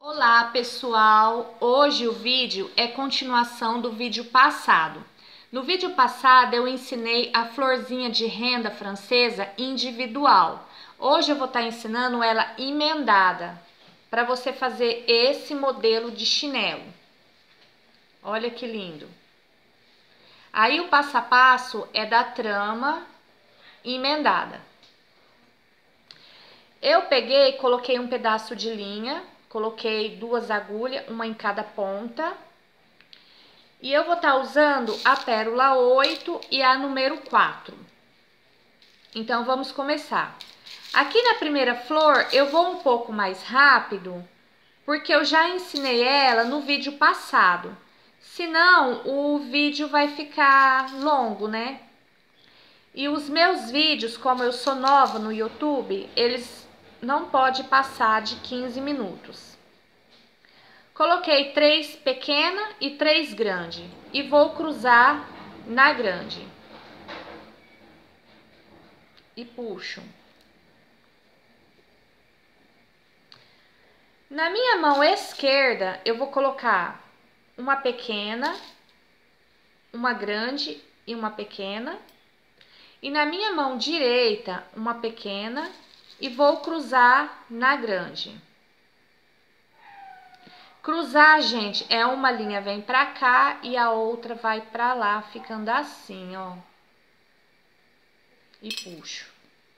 Olá pessoal, hoje o vídeo é continuação do vídeo passado. No vídeo passado eu ensinei a florzinha de renda francesa individual. Hoje eu vou estar ensinando ela emendada, para você fazer esse modelo de chinelo. Olha que lindo. Aí o passo a passo é da trama emendada. Eu peguei e coloquei um pedaço de linha, coloquei 2 agulhas, uma em cada ponta. E eu vou estar usando a pérola 8 e a número 4. Então, vamos começar. Aqui na primeira flor, eu vou um pouco mais rápido, porque eu já ensinei ela no vídeo passado. Senão, o vídeo vai ficar longo, né? E os meus vídeos, como eu sou nova no YouTube, eles não podem passar de 15 minutos. Coloquei 3 pequena e 3 grande e vou cruzar na grande. E puxo. Na minha mão esquerda, eu vou colocar uma pequena, uma grande e uma pequena. E na minha mão direita, uma pequena e vou cruzar na grande. Cruzar, gente, é uma linha vem pra cá e a outra vai pra lá, ficando assim, ó. E puxo.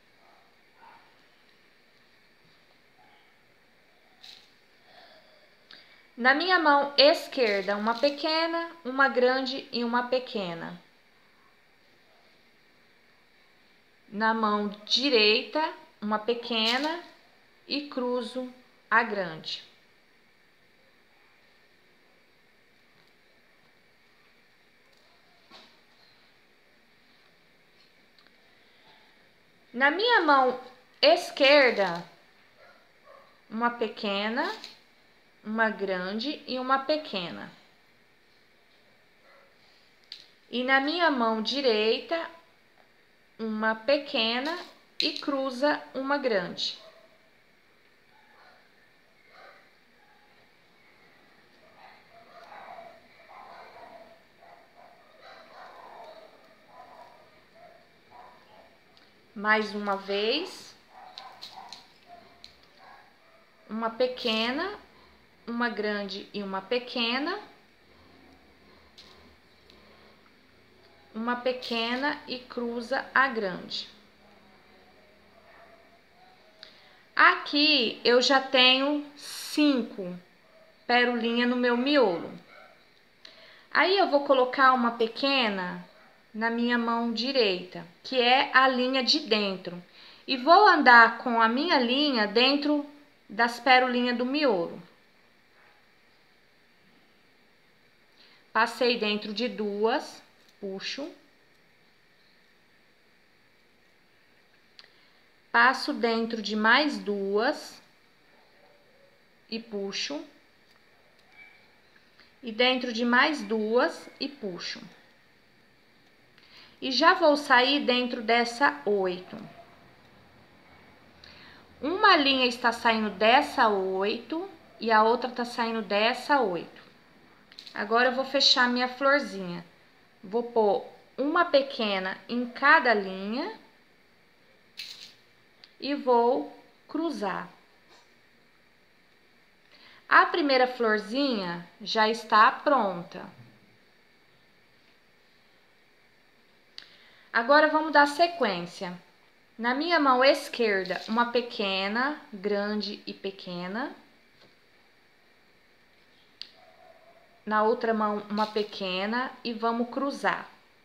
Na minha mão esquerda, uma pequena, uma grande e uma pequena. Na mão direita, uma pequena e cruzo a grande. Na minha mão esquerda, uma pequena, uma grande e uma pequena. E na minha mão direita, uma pequena e cruza uma grande. Mais uma vez, uma pequena, uma grande e uma pequena. Uma pequena e cruza a grande. Aqui eu já tenho 5 pérolinhas no meu miolo. Aí eu vou colocar uma pequena na minha mão direita, que é a linha de dentro. E vou andar com a minha linha dentro das pérolinhas do miolo. Passei dentro de 2, puxo. Passo dentro de mais 2 e puxo. E dentro de mais 2 e puxo. E já vou sair dentro dessa 8. Uma linha está saindo dessa 8 e a outra está saindo dessa 8. Agora eu vou fechar minha florzinha. Vou pôr uma pequena em cada linha e vou cruzar. A primeira florzinha já está pronta. Agora vamos dar sequência. Na minha mão esquerda, uma pequena, grande e pequena. Na outra mão, uma pequena e vamos cruzar.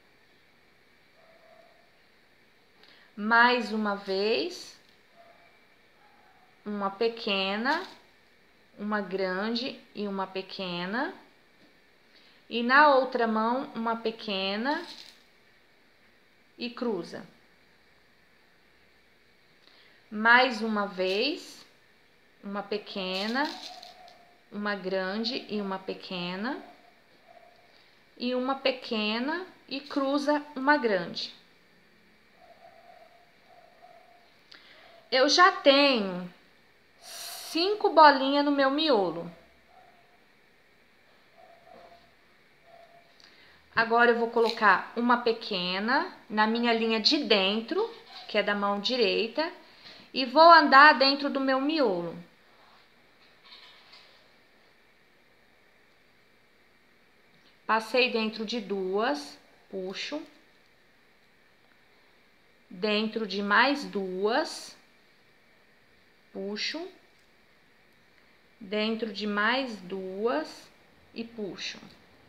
Mais uma vez, uma pequena, uma grande e uma pequena. E na outra mão, uma pequena e cruza. Mais uma vez, uma pequena, uma grande e uma pequena. E uma pequena e cruza uma grande. Eu já tenho 5 bolinhas no meu miolo. Agora eu vou colocar uma pequena na minha linha de dentro, que é da mão direita, e vou andar dentro do meu miolo. Passei dentro de duas, puxo. Dentro de mais duas, puxo. Dentro de mais duas e puxo.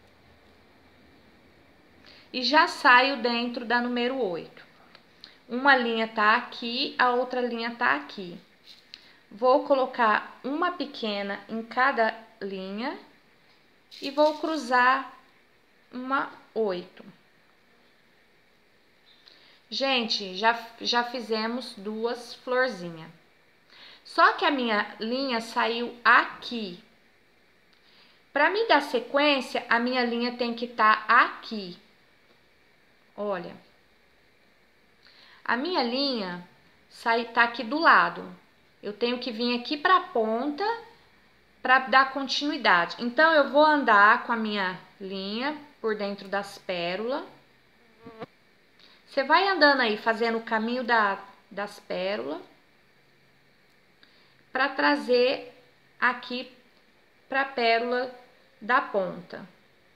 E já saio dentro da número 8. Uma linha tá aqui, a outra linha tá aqui. Vou colocar uma pequena em cada linha e vou cruzar uma 8. Gente, já fizemos duas florzinhas. Só que a minha linha saiu aqui. Para mim dar sequência, a minha linha tem que estar aqui. Olha. A minha linha tá aqui do lado. Eu tenho que vir aqui para a ponta para dar continuidade. Então, eu vou andar com a minha linha por dentro das pérolas. Você vai andando aí, fazendo o caminho das pérolas, para trazer aqui para a pérola da ponta.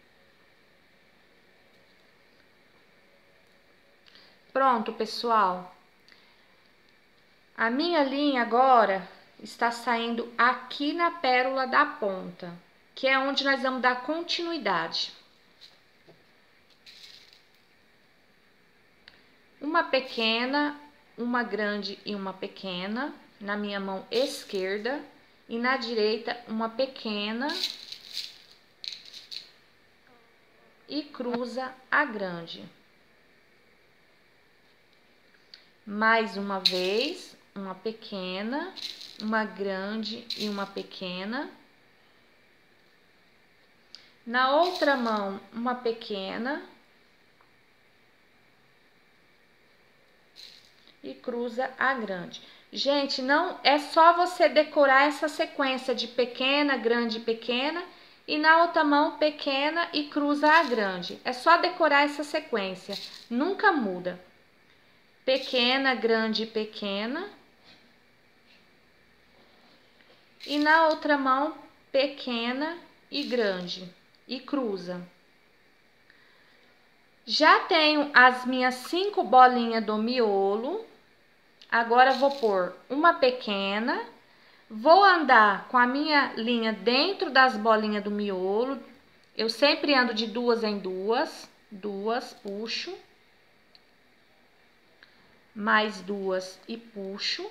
Pronto, pessoal. A minha linha agora está saindo aqui na pérola da ponta, que é onde nós vamos dar continuidade. Uma pequena, uma grande e uma pequena na minha mão esquerda e na direita uma pequena e cruza a grande. Mais uma vez, uma pequena, uma grande e uma pequena. Na outra mão, uma pequena e cruza a grande. Gente, não é só você decorar essa sequência de pequena, grande, pequena e na outra mão pequena e cruza a grande. É só decorar essa sequência, nunca muda. Pequena, grande, pequena. E na outra mão pequena e grande e cruza. Já tenho as minhas 5 bolinhas do miolo. Agora, vou pôr uma pequena, vou andar com a minha linha dentro das bolinhas do miolo. Eu sempre ando de duas em duas, puxo. Mais duas e puxo.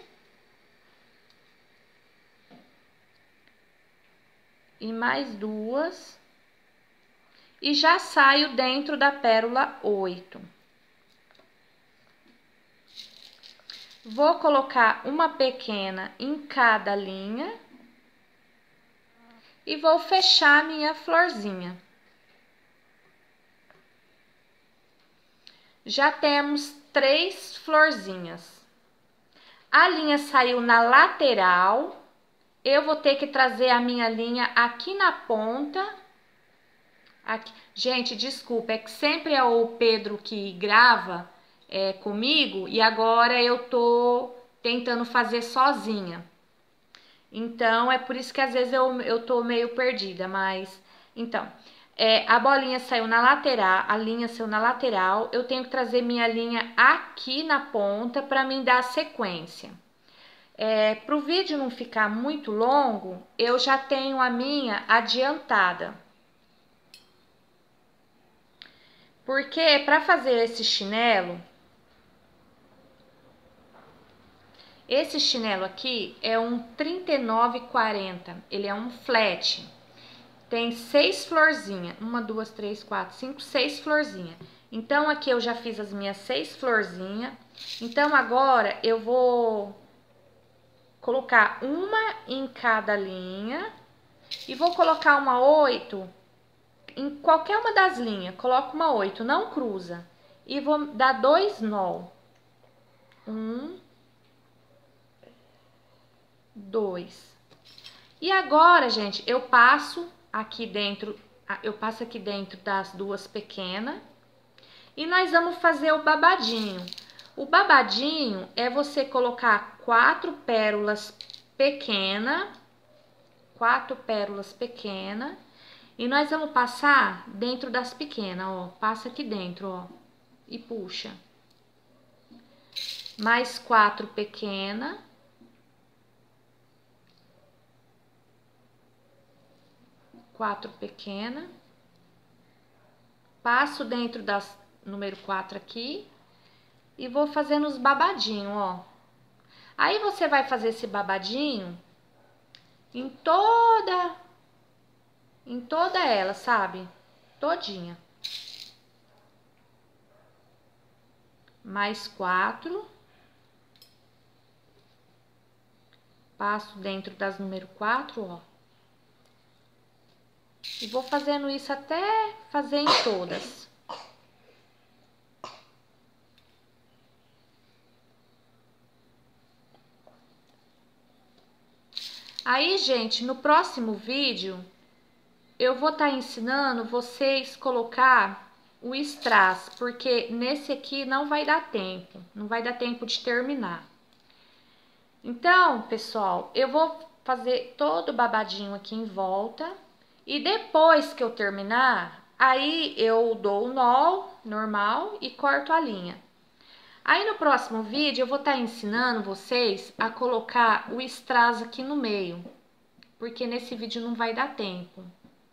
E mais duas. E já saio dentro da pérola 8. Vou colocar uma pequena em cada linha e vou fechar minha florzinha. Já temos 3 florzinhas. A linha saiu na lateral, eu vou ter que trazer a minha linha aqui na ponta. Aqui. Gente, desculpa, é que sempre é o Pedro que grava comigo e agora eu tô tentando fazer sozinha. Então, é por isso que às vezes eu tô meio perdida, mas... Então, a bolinha saiu na lateral, a linha saiu na lateral, eu tenho que trazer minha linha aqui na ponta para mim dar sequência. Para o vídeo não ficar muito longo, eu já tenho a minha adiantada. Porque para fazer esse chinelo aqui é um 39,40. Ele é um flat. Tem 6 florzinhas. 1, 2, 3, 4, 5, 6 florzinhas. Então, aqui eu já fiz as minhas 6 florzinhas. Então, agora eu vou colocar uma em cada linha. E vou colocar uma 8 em qualquer uma das linhas. Coloco uma 8, não cruza. E vou dar 2 nó. 1, 2. E agora, gente, eu passo aqui dentro das duas pequenas e nós vamos fazer o babadinho. O babadinho é você colocar 4 pérolas pequenas, e nós vamos passar dentro das pequenas, ó. Passa aqui dentro, ó, e puxa. Mais 4 pequenas. Passo dentro das número 4 aqui e vou fazendo os babadinhos, ó. Aí você vai fazer esse babadinho em toda ela, sabe? Todinha. Mais 4. Passo dentro das número 4, ó. E vou fazendo isso até fazer em todas. Aí, gente, no próximo vídeo, eu vou estar ensinando vocês colocar o strass, porque nesse aqui não vai dar tempo, não vai dar tempo de terminar. Então, pessoal, eu vou fazer todo o babadinho aqui em volta e depois que eu terminar, aí eu dou o nó normal e corto a linha. Aí no próximo vídeo eu vou estar ensinando vocês a colocar o strass aqui no meio, porque nesse vídeo não vai dar tempo.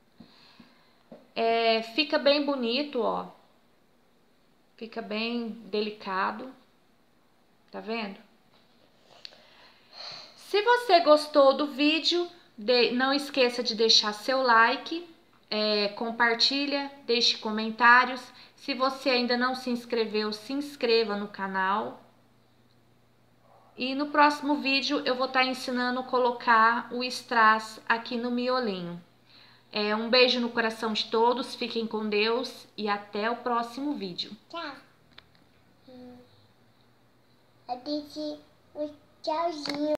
Fica bem bonito, ó. Fica bem delicado. Tá vendo? Se você gostou do vídeo, não esqueça de deixar seu like, compartilha, deixe comentários. Se você ainda não se inscreveu, se inscreva no canal. E no próximo vídeo eu vou estar ensinando a colocar o strass aqui no miolinho. Um beijo no coração de todos, fiquem com Deus e até o próximo vídeo. Tchau. Eu disse o tchauzinho.